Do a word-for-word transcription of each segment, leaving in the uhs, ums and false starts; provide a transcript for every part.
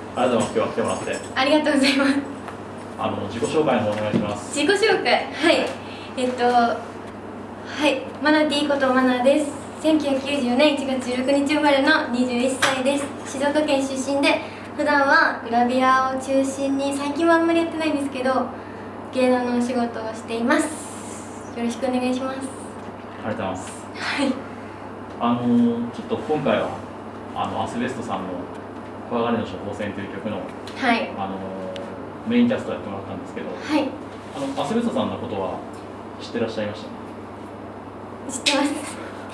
ありがとうございます。今日は来てもらって。 ありがとうございます。 あの自己紹介の方お願いします。 自己紹介、はい、えっと、はい、マナティーことマナです。せんきゅうひゃくきゅうじゅうねんいちがつじゅうろくにち生まれのにじゅういっさいです。静岡県出身で、普段はグラビアを中心に、最近はあんまりやってないんですけど、芸能のお仕事をしています。よろしくお願いします。 ありがとうございます。 はい。 あのー、ちょっと今回はあのアスベストさんの「怖がりの処方箋」という曲の、 はい、 あのー、メインキャストやってもらったんですけど、 はい、 あのアスベストさんのことは知ってらっしゃいました？ 知ってます。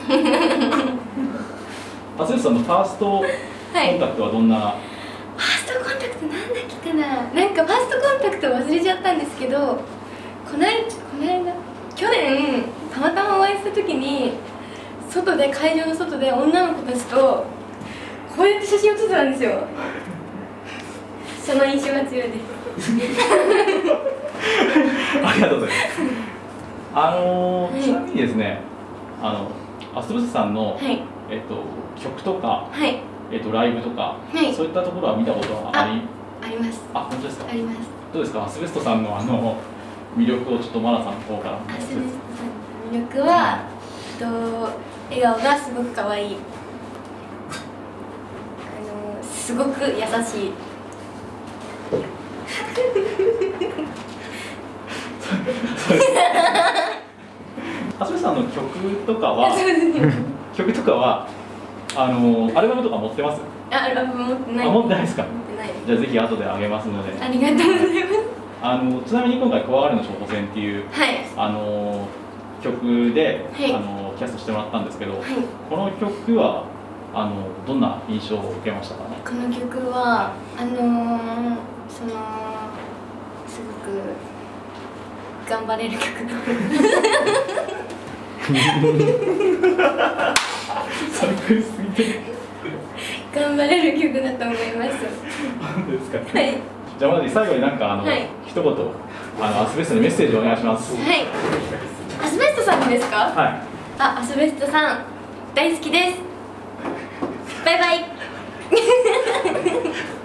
アスベストさんのファーストコンタクトはどんな、はい、 ファーストコンタクトなんだっけかな、なんかファーストコンタクト忘れちゃったんですけど、この間、この間去年たまたまお会いした時に外で、会場の外で女の子たちとこうやって写真を撮ってたんですよ。その印象が強いです。 ありがとうございます。あのーはい、 ちなみにですね、あのアスベストさんの、 はい、 えっと、曲とか、 はい、 えっと、ライブとか、 はい、 そういったところは見たことはありあります。 あ、本当ですか？ あります。 どうですか、アスベストさんのあの魅力をちょっとマナさんの方から。 アスベストさんの魅力は、えっと、笑顔がすごく可愛い。あのすごく優しい。 アスベストさんの曲とかは曲とかはあのアルバムとか持ってます？ アルバム持ってない。 あ、持ってないですか？ 持ってない。 じゃあぜひ後であげますので。 ありがとうございます。 あのちなみに今回「怖がりの処方箋」っていう、 はい、 あの曲で、 はい、あのキャストしてもらったんですけど、はい、 はい、 この曲はあのどんな印象を受けましたかね？ この曲はあのー、そのすごく頑張れる曲だ。 寒すぎて頑張れる曲だと思います。 何ですか？ はい。 じゃあまず最後になんかあの、はい、一言あのアスベストにメッセージをお願いします。 はい。アスベストさんですか？ はい。 あ、アスベストさん大好きです。バイバイ。